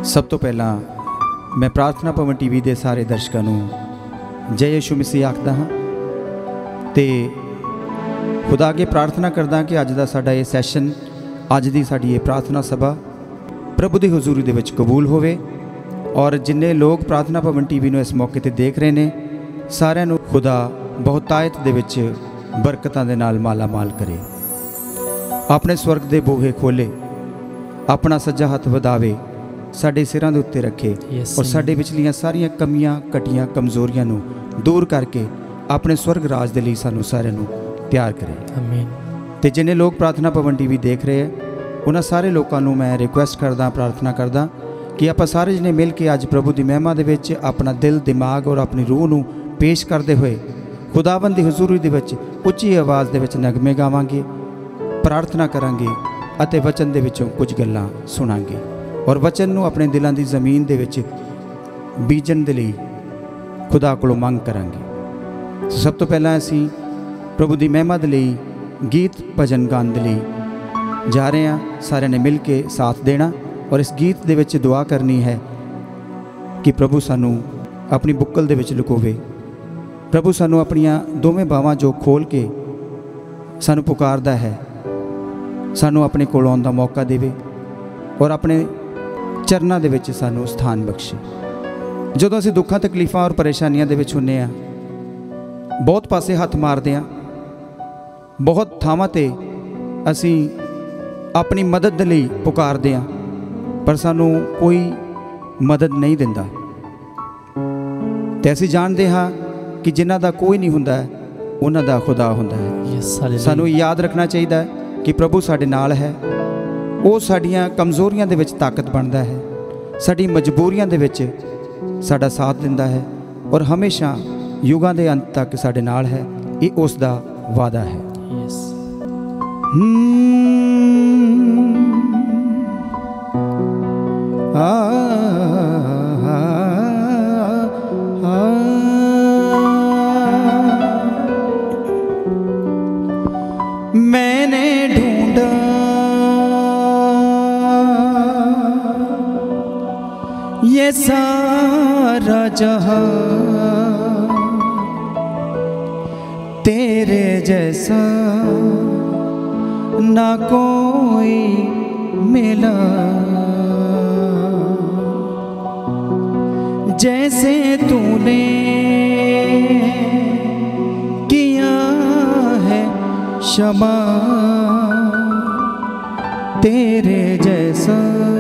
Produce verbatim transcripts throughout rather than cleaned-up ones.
सब तो पहला मैं प्रार्थना भवन टीवी के सारे दर्शकों को जय यीशु मसीह आखदा हाँ ते खुदा अगे प्रार्थना करदा कि अज दा साडा ये सैशन अज दी साडी ये प्रार्थना सभा प्रभु की हजूरी दे विच कबूल होवे और जिन्ने लोग प्रार्थना भवन टीवी नूं इस मौके ते देख रहे ने सारिआं नूं खुदा बहुतायत दे विच बरकतां दे नाल माला माल करे, अपने स्वर्ग दे बूहे खोले, अपना सज्जा हथ वधावे, साडे सिरां दे उत्ते रखे yes, और साडे विचलियां सारियां कमियां कटियां कमजोरियां नूं दूर करके अपने स्वर्ग राज दे लई सानूं सारिआं नूं तैयार करे। आमीन। ते जिन्ने लोग प्रार्थना भवन टीवी देख रहे हैं उन्हां सारे लोकां नूं मैं रिक्वेस्ट करदा प्रार्थना करदा कि आपां सारे जने मिल के अज प्रभु दी महिमा दे विच अपना दिल दिमाग और अपनी रूह नूं पेश करदे होए खुदावंद दी हजूरी दे विच उच्ची आवाज़ दे विच नगमे गावांगे, प्रार्थना करांगे अते वचन दे विचों कुछ गल्लां सुनांगे और वचन नूं अपने दिलां दी ज़मीन दे विच बीजन दे लई खुदा कोलों मंग करांगे। सब तो पहला असीं प्रभु दी महिमा दे लई गीत भजन गान दे लई जा रहे हैं, सारे ने मिल के साथ देना और इस गीत दे विच दुआ करनी है कि प्रभु सानू अपनी बुक्कल दे विच लुकोवे, प्रभु सानू अपनियां दोवें बावां जो खोल के सानू पुकारदा है सानू अपने कोल आउण दा मौका देवे और अपने चरनां दे विच सानू स्थान बख्शे। जदों असीं दुखां तकलीफां और परेशानियां दे विच हुंदे आ बहुत पासे हथ मारदे आ, बहुत थावां ते असीं अपनी मदद दे लई पुकारदे आ पर सानू कोई मदद नहीं दिंदा ते असीं जाणदे हां कि जिन्हां दा कोई नहीं हुंदा उन्हां दा खुदा हुंदा है। yes, सानू याद रखना चाहिए कि प्रभु साडे नाल है, वो साडियां कमज़ोरियां दे विच ताकत बनदा है, साडी मजबूरियां दे विच साडा साथ दिंदा है और हमेशा युगां दे अंत तक साडे नाल है, ये उस दा वादा है। yes. आ, आ, आ, मैंने ढूंढा ये सारा जहां तेरे जैसा ना कोई मिला, जैसे तूने किया है क्षमा तेरे जैसा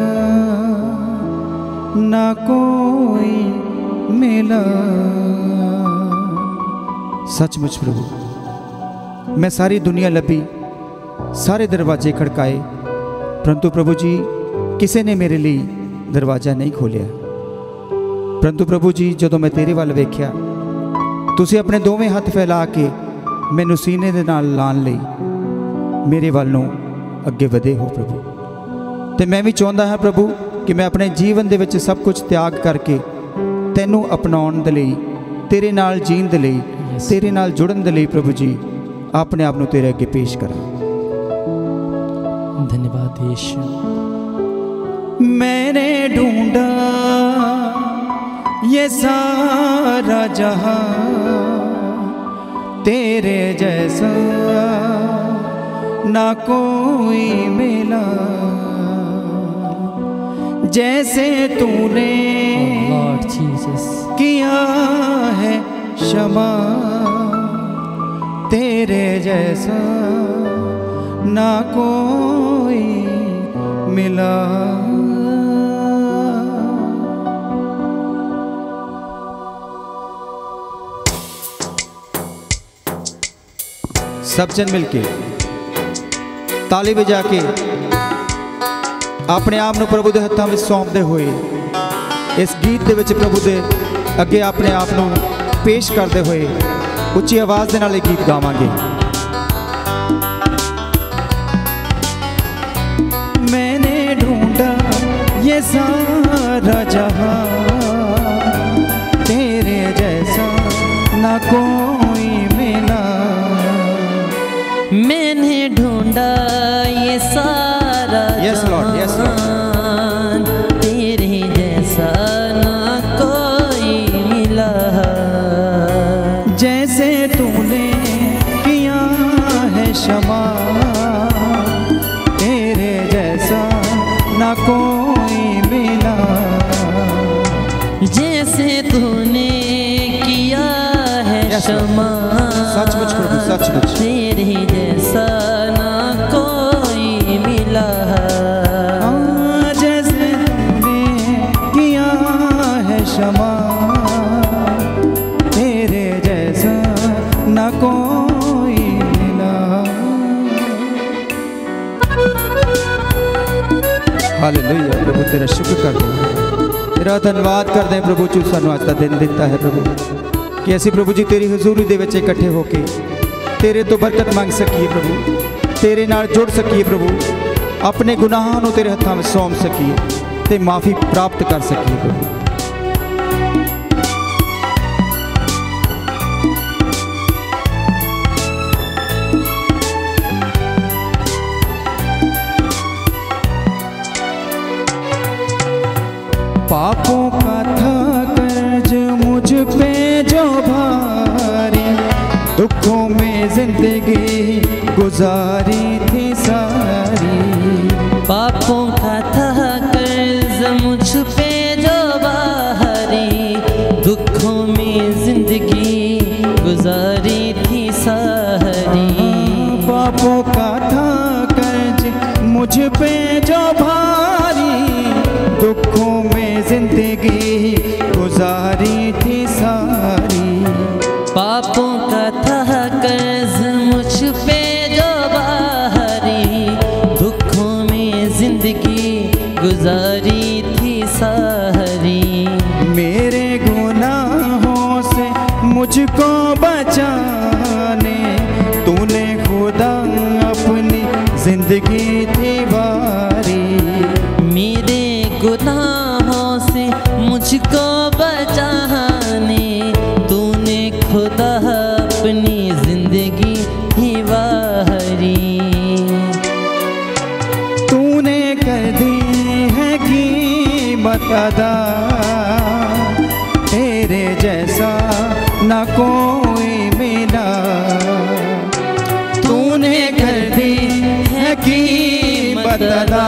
ना कोई मिला। सचमुच प्रभु मैं सारी दुनिया लभी, सारे दरवाजे खड़काए परंतु प्रभु जी किसी ने मेरे लिए दरवाज़ा नहीं खोलिया। परंतु प्रभु जी जदों मैं तेरे वाल वेख्या तुसीं अपने दोवें हथ फैला के मैनू सीने दे नाल लाण लई मेरे वालों अगे वधे हो प्रभु, ते मैं भी चाहुंदा हां प्रभु कि मैं अपने जीवन दे विच सब कुछ त्याग करके तैनू अपनाउण दे लई, तेरे नाल जीण दे लई, तेरे नाल जुड़न दे लई प्रभु जी अपने आप नू तेरे अगे पेश करां। धन्यवाद यीशु। मैंने ढूंढा ये सारा जहां तेरे जैसा ना कोई मिला, जैसे तूने Lord Jesus किया है क्षमा तेरे जैसा ना कोई मिला। सब जन मिलके ताली बजा के अपने आप नू प्रभु के हत्थां विच सौंपदे हुए इस गीत दे विच प्रभु दे अगे अपने आप नू पेश करते हुए उच्ची आवाज़ दे नाल गीत गावांगे। मैंने ढूंढा ये सारा जहां तेरे जैसा ना कोई मिला, मैंने ढूंढा ये सारा yes, Lord, yes, Lord. तेरे क्षमा, तेरे जैसा न कोई मिला। हालेलुया प्रभु तेरा शुक्र करते हैं, तेरा धन्यवाद करते हैं प्रभु तू सानू अज दा दिन दिता है प्रभु कि असी प्रभु जी तेरी हजूरी दे विच इकट्ठे होके तेरे तो बरकत मंग सकीए प्रभु, तेरे नाल जुड़ सकीए प्रभु, अपने गुनाहां नूं तेरे हत्थां विच सौंप सकीए ते माफ़ी प्राप्त कर सकीए प्रभु। पापों का था कर्ज मुझ पे जो भारी, दुखों में जिंदगी गुजारी थी सारी। पापों का था कर्ज मुझ पे जो भारी, दुखों में जिंदगी गुजारी थी सारी। पापों का था कर्ज मुझ पे जो भारी, दुखों में जिंदगी गुजारी थी सारी। पापों का था कर्ज मुझ पे जो भारी, दुखों में जिंदगी गुजारी थी सारी। मेरे गुनाहों से मुझको बचाने तूने खुदा अपनी जिंदगी थी वारी। मेरे गुनाहों से मुझको बचाने तूने खुदा अपनी जिंदगी ही वारी। तूने कर दी है कीमत अदा, तेरे जैसा न कोई मिला। तूने कर दी है कीमत अदा,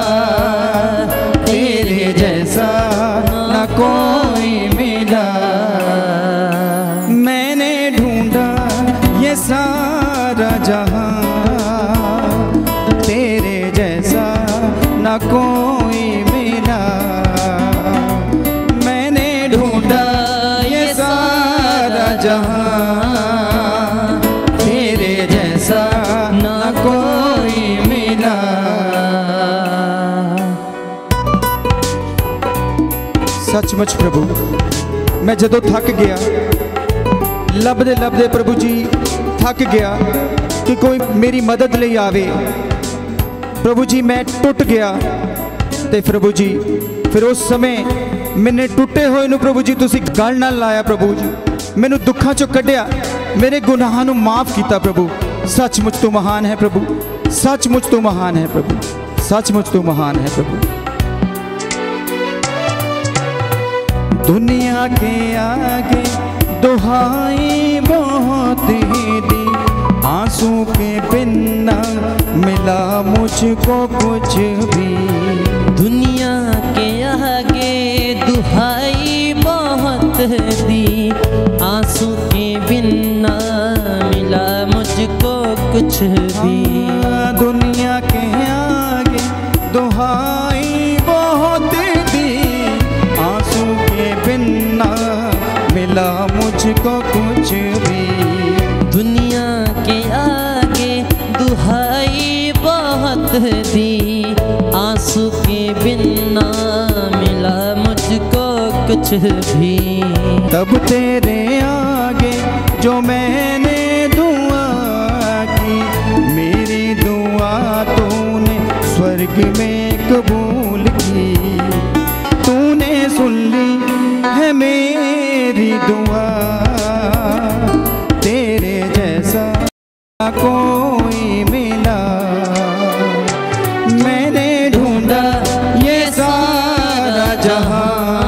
तेरे जैसा न कोई मिला। मैंने ढूंढा ये सारा जहां, तेरे जैसा न कोई मिला। मैंने ढूंढा ये सारा जहां, तेरे जैसा न कोई मिला। सचमुच प्रभु मैं जदों थक गया, लभदे लभदे प्रभु जी थक गया कि कोई मेरी मदद ले आवे, प्रभु जी मैं टुट गया। ते प्रभु जी फिर उस समय मैंने टुटे हुए नूं प्रभु जी तुसी गल नाल लाया, प्रभु जी मैनू दुखों चों कढ़िया, मेरे गुनाहां नूं माफ़ किया प्रभु। सचमुच तू महान है प्रभु, सचमुच तू महान है प्रभु, सचमुच तू महान है प्रभु। दुनिया के आगे दुहाई बहुत दी, आंसू के बिना मिला मुझको कुछ भी। दुनिया के आगे दुहाई बहुत दी, आंसू के बिना मिला मुझको कुछ भी। दुनिया के आगे दुहाई बहुत दी, आंसू के बिना मिला मुझको कुछ भी। दुनिया के आगे दुहाई बहुत दी, आंसू के बिना मिला मुझको कुछ भी। तब तेरे आगे जो मैंने दुआ की, मेरी दुआ तूने स्वर्ग में कबूल की। तूने सुन ली है मेरी दुआ, तेरे जैसा कोई मिला। मैंने ढूंढा ये सारा जहां,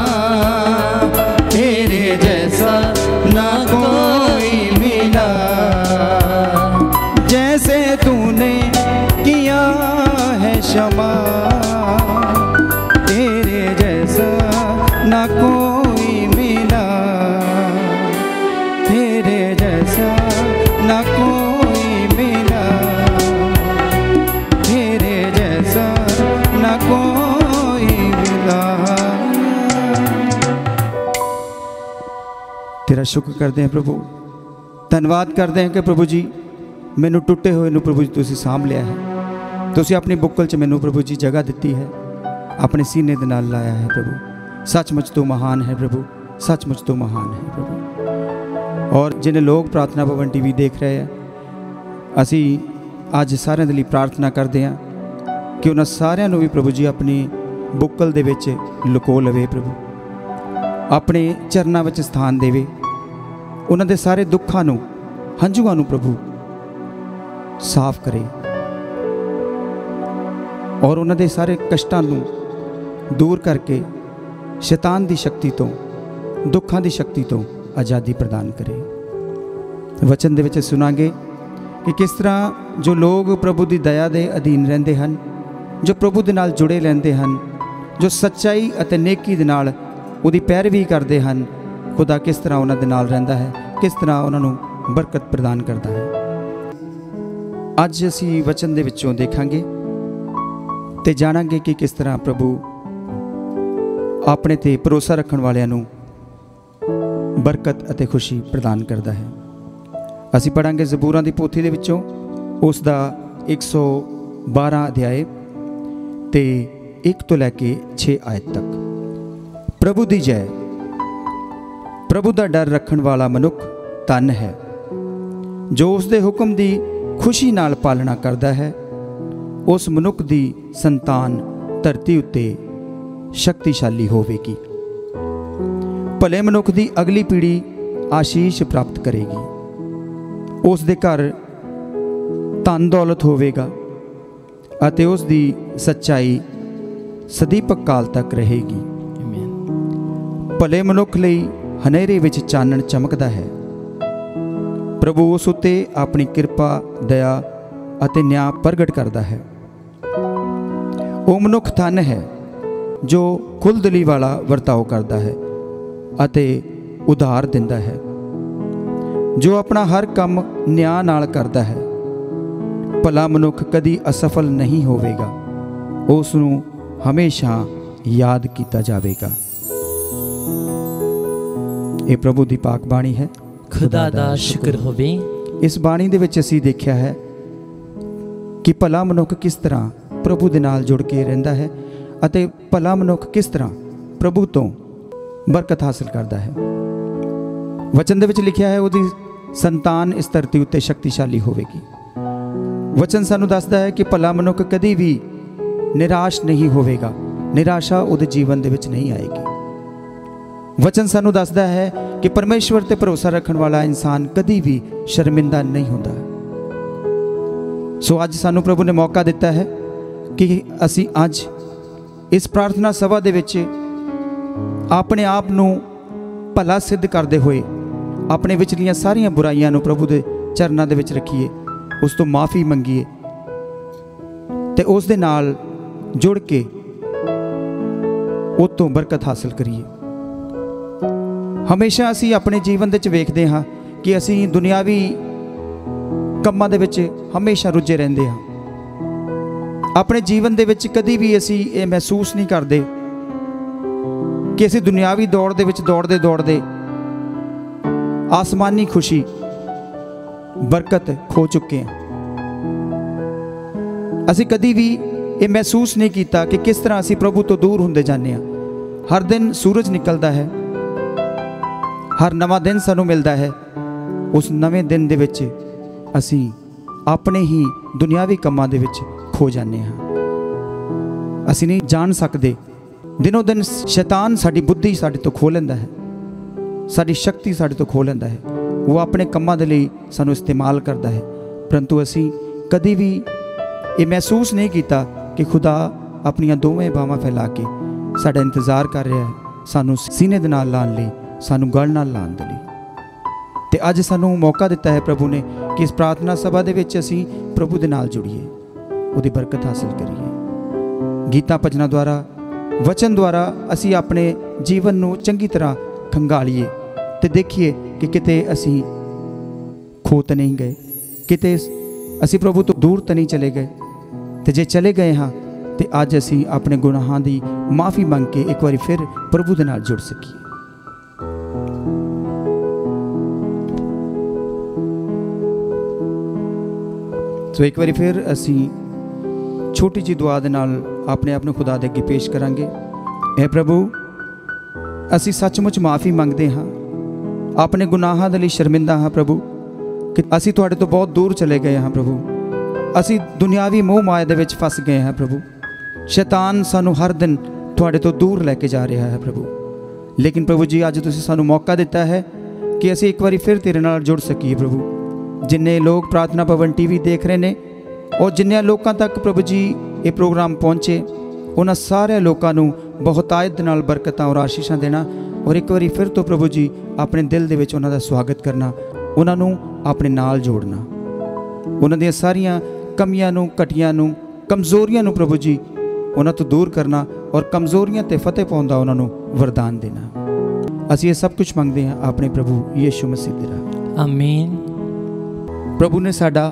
तेरे जैसा ना कोई मिला। जैसे तूने किया है क्षमा, तेरे जैसा ना कोई मिला। तेरे जैसा ना कोई मिला, तेरे जैसा ना कोई मिला। तेरा शुक्र करते हैं प्रभु, धन्यवाद करते हैं कि प्रभु जी मैनू टुटे हुए नू प्रभु जी तुसीं साਂਭ लिया है, तुसीं अपनी बुक्कल च मैनू प्रभु जी जगह दी है, अपने सीने दे नाल लाया है प्रभु। सचमुच तू महान है प्रभु, सचमुच तू महान है प्रभु। और जिन्हें लोग प्रार्थना भवन टीवी देख रहे हैं, असी अज सारिਆਂ ਦੇ ਲਈ प्रार्थना करते हैं कि उन्होंने सारिਆਂ ਨੂੰ भी प्रभु जी अपनी बुक्कल दे विच लुको लवे प्रभु, अपने चरणों में स्थान देवे, उन्होंने सारे दुखों नू हंझुआं नू प्रभु साफ करे और उन्होंने सारे कष्टां नू दूर करके शैतान की शक्ति तो, दुखों की शक्ति तो आज़ादी प्रदान करे। वचन दे विच सुनांगे कि किस तरह जो लोग प्रभु की दया के अधीन रहते हैं, जो प्रभु के नाल जुड़े रहते हैं, जो सच्चाई अते नेकी दे नाल उहदी पैरवी करते हैं, खुदा किस तरह उन्हां दे नाल रहिंदा है, किस तरह उन्हां नूं बरकत प्रदान करता है। अज असी वचन दे विचों देखांगे ते जाणांगे कि किस तरह प्रभु अपने ते भरोसा रखण वालियां नूं बरकत अते खुशी प्रदान करता है। असी पढ़ांगे जबूरां दी पोथी दे विचों उस दा एक सौ बारह अध्याय ते एक तो लैके छे आयत तक। प्रभु दी जय। प्रभु दा डर रखण वाला मनुख धन है, जो उसदे हुक्म दी खुशी नाल पालना करता है। उस मनुख दी संतान धरती उत्ते शक्तिशाली होवेगी। भले मनुख दी अगली पीढ़ी आशीष प्राप्त करेगी। उस दे घर धन दौलत होवेगा अते उस दी सच्चाई सदीपक काल तक रहेगी। भले मनुख लई हनेरे विच चानण चमकदा है। प्रभु उस उत्ते अपनी कृपा, दया अते न्याय प्रगट करता है। वो मनुख धन है जो खुलदली वाला वर्ताव करता है अते उधार दिंदा है, जो अपना हर काम न्याय नाल करता है। भला मनुख कदी असफल नहीं होवेगा, उसनूं हमेशा याद किया जाएगा। ये प्रभु दी पाक बाणी है। खुदा दा शुक्र होवे। इस बाणी दे विच असीं देखिया है कि भला मनुख किस तरह प्रभु दे नाल जुड़ के रहिंदा है अते भला मनुख किस तरह प्रभु तो बरकत हासिल करता है। वचन दे विच लिखिया है उहदी संतान इस धरती उत्ते शक्तिशाली होवेगी। वचन सानू दसदा है कि भला मनुख कदी भी निराश नहीं होवेगा, निराशा उहदे जीवन दे विच नहीं आएगी। वचन सानू दसदा है कि परमेश्वर ते भरोसा रखण वाला इंसान कदी भी शर्मिंदा नहीं होता। सो अज सानू प्रभु ने मौका दिता है कि असी अज इस प्रार्थना सभा दे विच अपने आप नूं भला सिद्ध करते हुए अपने विचलियां सारियां बुराइयां नूं प्रभु दे चरनां दे विच रखीए, उस तो माफ़ी मंगीए ते उस दे नाल जुड़ के उस तो बरकत हासिल करिए। हमेशा असी अपने जीवन दे विच वेखदे हां कि असी दुनियावी कम्मां दे विच हमेशा रुझे रहिंदे हां। अपने जीवन दे विच कदी भी असी ये महसूस नहीं करते कि असी दुनियावी दौड़ दे विच दौड़दे दौड़दे आसमानी खुशी बरकत खो चुके हैं। असी कदी भी ये महसूस नहीं किया कि किस तरह असी प्रभु तो दूर होंदे जाने हां। हर दिन सूरज निकलता है, हर नवा दिन सानू मिलता है। उस नवे दिन दे विच असी अपने ही दुनियावी कम्मां दे विच खो जाने हां। असी नहीं जान सकते, दिनों दिन शैतान साडी बुद्धि साडे तो खो लैंदा है, साडी शक्ति साडे तो खो लैंदा है। वो अपने कम्मां दे लई सानू इस्तेमाल करता है, परंतु असी कदी भी ये महसूस नहीं किया कि खुदा अपनियां दोवें बाहां फैला के साडा इंतज़ार कर रहा है, सानू सीने दे नाल लाण लई, सानू गल नाल लाण दे लई। ते अज सानू मौका दिता है प्रभु ने कि इस प्रार्थना सभा दे विच असी प्रभु दे नाल जुड़िए, उहदी बरकत हासिल करिए। गीतां भजनां द्वारा, वचन द्वारा असी अपने जीवन नू चंगी तरह खंगालीए ते देखिए कि किते असी खो तो नहीं गए, किते असी प्रभु तो दूर तो नहीं चले गए। तो जे चले गए हाँ तो अज असी अपने गुनाहां दी माफ़ी मंग के एक बार फिर प्रभु दे नाल जुड़ सकीए। सो एक बार फिर असी छोटी जी दुआ दे नाल अपने आप नूं खुदा दे अगे पेश करांगे। ऐ प्रभु, असी सचमुच माफ़ी मंगते हाँ, अपने गुनाहां दे लई शर्मिंदा हाँ प्रभु कि असी तुहाडे तो बहुत दूर चले गए हाँ प्रभु। असी दुनियावी मोह माया दे विच फस गए हैं प्रभु। शैतान सानू हर दिन तुहाडे तो दूर लैके जा रहा है प्रभु। लेकिन प्रभु जी अज तुसीं सानू मौका दिता है कि असी एक बार फिर तेरे नाल जुड़ सकीए प्रभु। जिन्ने लोग प्रार्थना भवन टीवी देख रहे हैं और जिन्ने लोगों तक प्रभु जी ये प्रोग्राम पहुँचे, उन्होंने सारे लोगों को बहुतायत नाल बरकतां और आशीषां देना और एक बार फिर तो प्रभु जी अपने दिल दे विच उन्हां दा स्वागत करना, उन्होंने अपने नाल जोड़ना, उन्हां दी सारियां कमियां नूं घटियां नूं कमज़ोरियां नूं प्रभु जी उन्हां तो दूर करना और कमज़ोरियां ते फतेह पाउण दा उन्हां नूं वरदान देना। असीं ये सब कुछ मंगते हैं अपने प्रभु यीशु मसीह दे नाम, आमीन। प्रभु ने साडा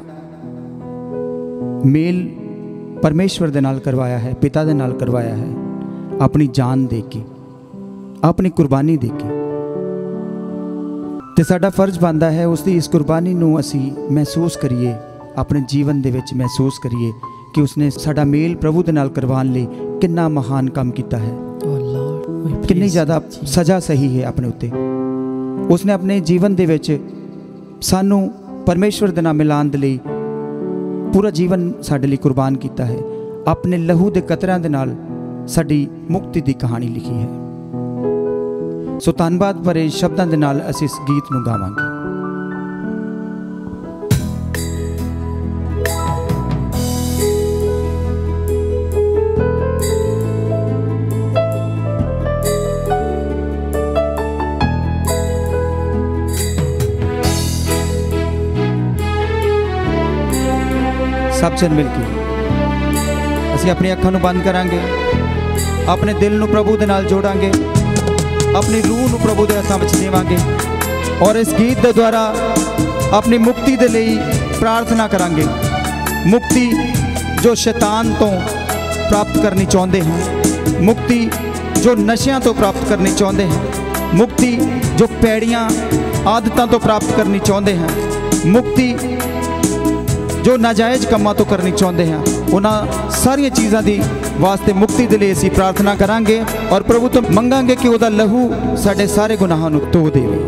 मेल परमेश्वर दे नाल करवाया है, पिता दे नाल करवाया है, अपनी जान दे के, अपनी कुर्बानी दे के। ते साडा फर्ज बनता है उसकी इस कुर्बानी नूं असी महसूस करिए, अपने जीवन दे विच महसूस करिए कि उसने साडा मेल प्रभु दे नाल करवाने लई कितना महान काम किया है, कितनी ज़्यादा सज़ा सही है अपने उत्ते। उसने अपने जीवन दे विच सानू परमेश्वर दे नाल मिलान दे लई पूरा जीवन साडे लई कुर्बान किया है, अपने लहू दे कतरां दे नाल साडी मुक्ति दी कहानी लिखी है। सो धन्नवाद भरे शब्दां दे नाल असीं इस गीत नूं गावांगे। सब जन मिलके असीं अपनी अखां नूं बंद करांगे, अपने दिल नूं प्रभु दे नाल जोड़ांगे, अपनी रूह नूं प्रभु दे हत्थां विच देवांगे और इस गीत दे द्वारा अपनी मुक्ति दे लई प्रार्थना करांगे। मुक्ति जो शैतान तो प्राप्त करनी चाहुंदे हैं, मुक्ति जो नशियां तो प्राप्त करनी चाहुंदे हैं, मुक्ति जो पैड़ियां आदतां तो प्राप्त करनी चाहुंदे हैं, मुक्ति जो नाजायज़ कमां तो करनी चाहते हैं, उन्हां सारिया चीज़ों की वास्ते मुक्ति दे लई असीं प्रार्थना करांगे और प्रभु तो मंगांगे कि उहदा लहू साडे सारे गुनाहां नूं धो देवे।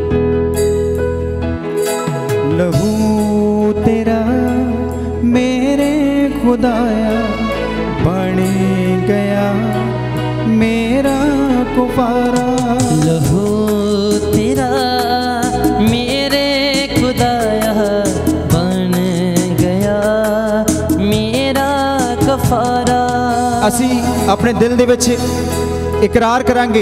लहू तेरा मेरे खुदाया बन गया मेरा कुफारा, लहू तेरा मेरे खुदाया असी अपने दिल दे विच इकरार करांगे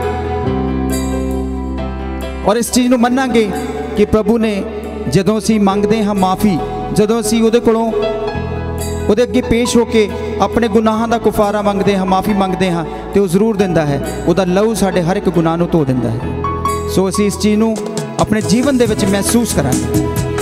और इस चीज़ नूं मन्नांगे कि प्रभु ने जदों असी मंगदे हाँ माफ़ी, जदों असी उहदे कोलों उहदे अगे पेश होके अपने गुनाहां दा कुफारा मंगदे हाँ, माफ़ी मंगदे हाँ, तो वह जरूर दिंदा है, उहदा लहू साडे हर एक गुनाह नूं धो दिंदा है। सो असी इस चीज़ नूं अपने जीवन दे विच महसूस करांगे।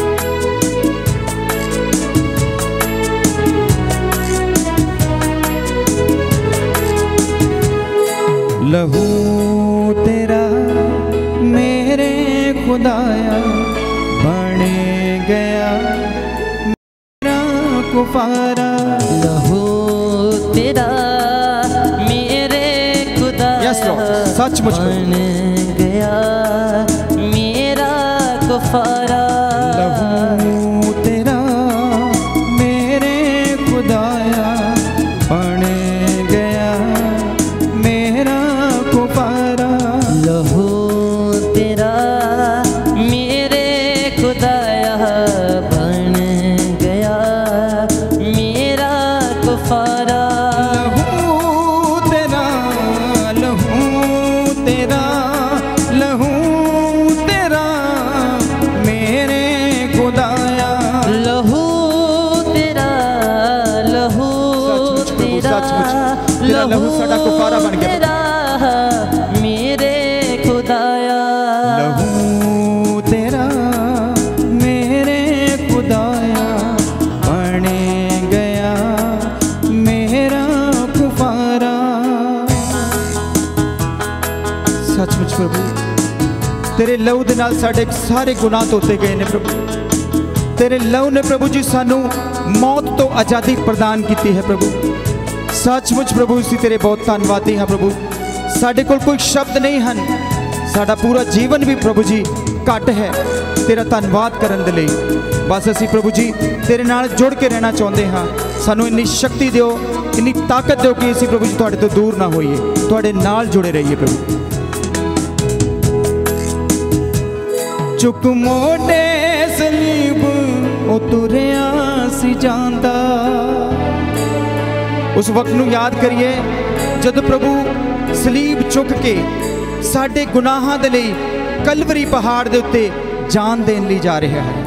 लहू तेरा मेरे खुदाया बन गया मेरा कुफारा, लहू तेरा मेरे खुदाया सचमुच बन गया मेरा कुफारा, लहू तेरा मेरे खुदाया बन गया मेरा कुफारा, लहू तेरा मेरे खुदाया बन गया मेरा कुफारा, लहू तेरा लहू तेरा लहू तेरा मेरे खुदाया, लहू तेरा लहू तेरा तेरा लहू साडा कुफारा बन गया मेरे खुदाया, लहू तेरा मेरे खुदाया बन गया मेरा कुफारा। सचमुच प्रभु तेरे लहू दे नाल साडे सारे गुनाह धोते गए ने प्रभु, तेरे लहू ने प्रभु जी सानू मौत तो आज़ादी प्रदान की है प्रभु। सचमुच प्रभु असीं तेरे बहुत धन्नवादी हाँ प्रभु। साडे कोल कोई शब्द नहीं हैं, साडा पूरा जीवन भी प्रभु जी घट है तेरा धन्नवाद करन दे लई। बस असीं प्रभु जी तेरे नाल जुड़ के रहना चाहुंदे हाँ। सानू इन्नी शक्ति दिओ, इन्नी ताकत दिओ कि असीं प्रभु जी तुहाडे तो दूर ना होइए, तुहाडे नाल जुड़े रहिए प्रभु। चुक मोडे सलीब ओ तुरिया सी जांदा। उस वक्त नू याद करिए जद प्रभु सलीब चुक के साडे गुनाहां दे लई कलवरी पहाड़ दे उत्ते जान देन लई जा रहा है।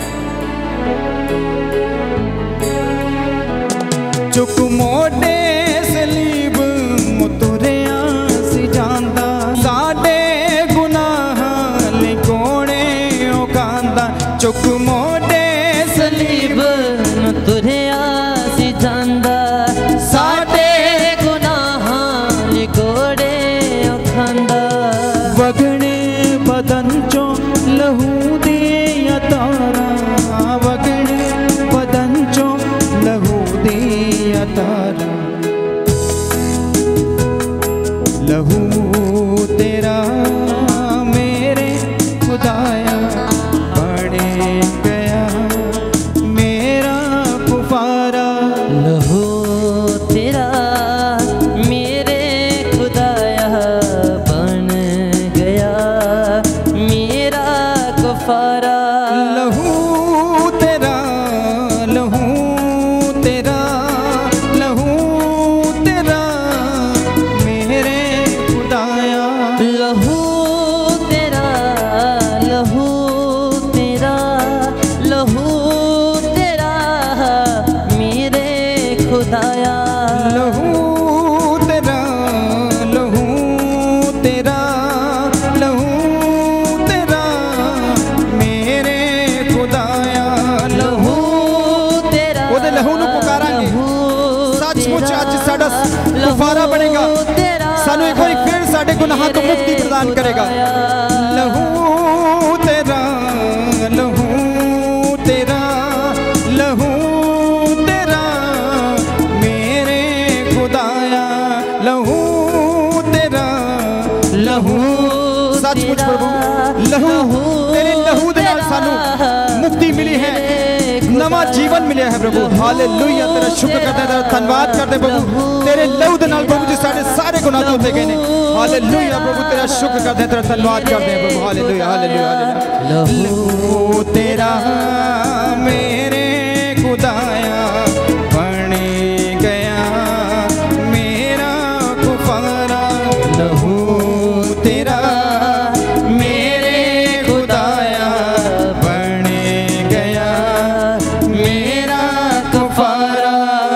चुक मोडे सलीब ओ तुरिया सी जांदा। साडे गुनाहां लई कोणे ओ कांदा। चुक मोडे सलीब न तुरिया सी जांदा। साडे गुनाहां लई कोड़े ओ खांदा। वगणे बदन चो लहू दिया तारा। वगणे बदन चो लहू दिया तारा। लहू तेरा मेरे खुदाया बने गया मेरा पुकारा। लहू तेरा मेरे खुदाया बन गया मेरा कफारा। लहू तेरा लहू तेरा लहू तेरा मेरे खुदाया। लहू तेरा लहू तेरा लहू तेरा मेरे खुदाया। लहू तेरा लहू तेरा लहू तेरा मेरे खुदाया। लहू तेरा ਉਹਦੇ ਲਹੂ ਨੂੰ ਪੁਕਾਰਾਂਗੇ। सचमुच अज साडा कफारा बनेगा। सानू एक बार फिर साडे गुनाहां तो मुक्ति प्रदान करेगा। लहू तेरा लहू तेरा लहू तेरा मेरे खुदाया। लहू तेरा लहू। सचमुच प्रभु लहू तेरे लहू दे नाल सानू मुक्ति मिली है, नवा जीवन मिले है प्रभु। हालेलुया तेरा शुक्र करते हैं, तेरा धन्यवाद करते प्रभु। तेरे लहू दे नाल प्रभु जी सारे सारे गुनाह धोते गए ने। हालेलुया प्रभु तेरा शुक्र करते हैं, तेरा धन्यवाद करते हैं प्रभु। Hallelujah hallelujah hallelujah. लहू तेरा मेरे खुदाया बन गया मेरा कुफारा। लहू तेरा मेरे खुदाया बन गया मेरा कुफारा।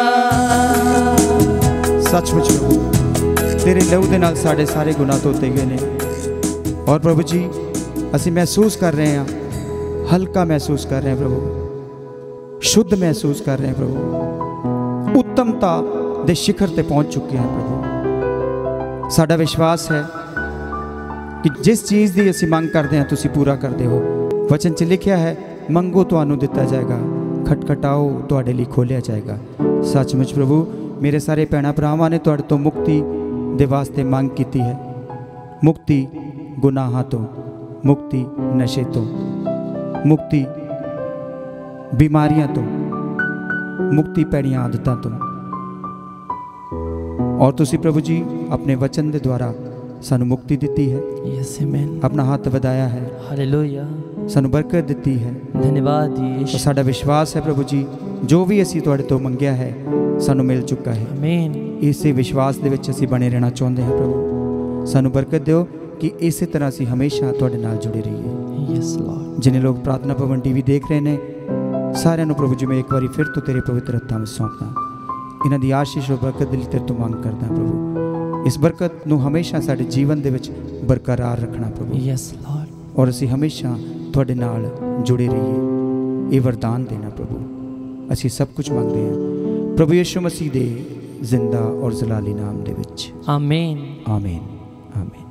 सचमुच प्रभु तेरे लहू दे नाल साडे सारे गुनाह धोते गए ने। और प्रभु जी असीं महसूस कर रहे हैं, हल्का महसूस कर रहे हैं प्रभु, शुद्ध महसूस कर रहे हैं प्रभु, उत्तमता दे शिखर ते पहुंच चुके हैं प्रभु। साडा विश्वास है कि जिस चीज़ की असीं मंग करते हैं तुसीं पूरा करते हो। वचन च लिखिया है मंगो तुहानू दिता जाएगा, खटखटाओ तुहाडे लई खोलिया जाएगा। सचमुच प्रभु मेरे सारे भैणां भरावां ने तुहाडे तो मुक्ति दे वास्ते मंग कीती है। मुक्ति गुनाहां तो, मुक्ति नशे तो, मुक्ति बीमारियां तो, मुक्ति भैड़ियां आदतां तो। और तुसी प्रभु जी अपने वचन के द्वारा सानू मुक्ति दी है। यस आमीन। अपना हाथ वधाया है। हालेलुया। सानू बरकत दी है। धन्यवाद यीशु। और साडा विश्वास है प्रभु जी जो भी असीं तुहाडे तो मंगिया है सानू मिल चुका है। आमीन। इसे विश्वास दे विच असीं बने रहना चाहुंदे हैं प्रभु। सानू बरकत दिओ कि इस तरह असीं हमेशा तुहाडे नाल जुड़े रहिए। Yes lord. जिन्हें लोग प्रार्थना भवन टीवी देख रहे हैं सारिਆਂ ਨੂੰ प्रभु जी मैं एक बार फिर तो तेरे पवित्र हत्थां ਵਿੱਚ सौंपदा। इन्हां दी आशीष और बरकत दिल तेरे तो मंग करदा प्रभु। इस बरकत ਨੂੰ हमेशा साडे जीवन दे विच बरकरार रखना प्रभु। Yes Lord. और असीं हमेशा तुहाडे नाल जुड़े रहिए। ये वरदान देना प्रभु। असीं सब कुछ मंगदे हां प्रभु यीशु मसीह दे जिंदा और जलाली नाम दे विच। आमीन। आमीन आमीन।